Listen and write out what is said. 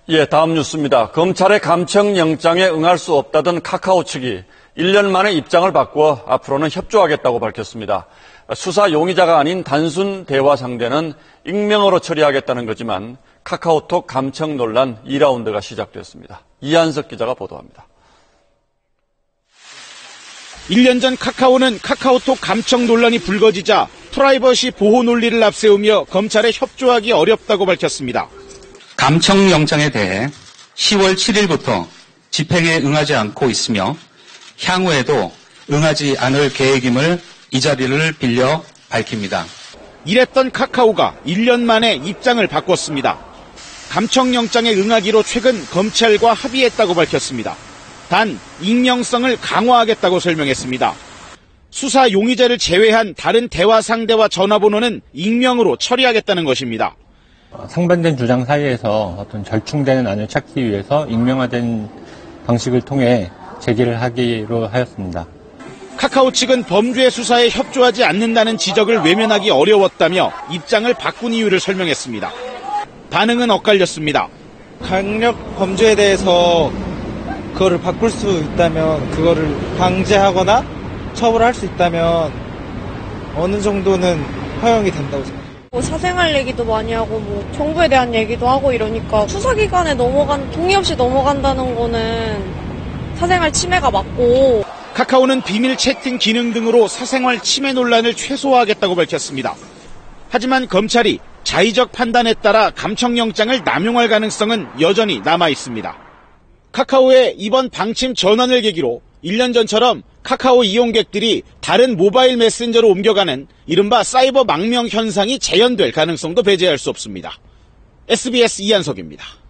예, 다음 뉴스입니다. 검찰의 감청영장에 응할 수 없다던 카카오 측이 1년 만에 입장을 바꾸어 앞으로는 협조하겠다고 밝혔습니다. 수사 용의자가 아닌 단순 대화 상대는 익명으로 처리하겠다는 거지만 카카오톡 감청 논란 2라운드가 시작됐습니다. 이한석 기자가 보도합니다. 1년 전 카카오는 카카오톡 감청 논란이 불거지자 프라이버시 보호 논리를 앞세우며 검찰에 협조하기 어렵다고 밝혔습니다. 감청영장에 대해 10월 7일부터 집행에 응하지 않고 있으며 향후에도 응하지 않을 계획임을 이 자리를 빌려 밝힙니다. 이랬던 카카오가 1년 만에 입장을 바꿨습니다. 감청영장에 응하기로 최근 검찰과 합의했다고 밝혔습니다. 단 익명성을 강화하겠다고 설명했습니다. 수사 용의자를 제외한 다른 대화 상대와 전화번호는 익명으로 처리하겠다는 것입니다. 상반된 주장 사이에서 어떤 절충되는 안을 찾기 위해서 익명화된 방식을 통해 제기를 하기로 하였습니다. 카카오 측은 범죄 수사에 협조하지 않는다는 지적을 외면하기 어려웠다며 입장을 바꾼 이유를 설명했습니다. 반응은 엇갈렸습니다. 강력 범죄에 대해서 그거를 바꿀 수 있다면, 그거를 방지하거나 처벌할 수 있다면 어느 정도는 허용이 된다고 생각합니다. 사생활 얘기도 많이 하고 정부에 대한 얘기도 하고 이러니까 수사기관에 동의 없이 넘어간다는 거는 사생활 침해가 맞고. 카카오는 비밀 채팅 기능 등으로 사생활 침해 논란을 최소화하겠다고 밝혔습니다. 하지만 검찰이 자의적 판단에 따라 감청영장을 남용할 가능성은 여전히 남아 있습니다. 카카오의 이번 방침 전환을 계기로 1년 전처럼 카카오 이용객들이 다른 모바일 메신저로 옮겨가는 이른바 사이버 망명 현상이 재현될 가능성도 배제할 수 없습니다. SBS 이한석입니다.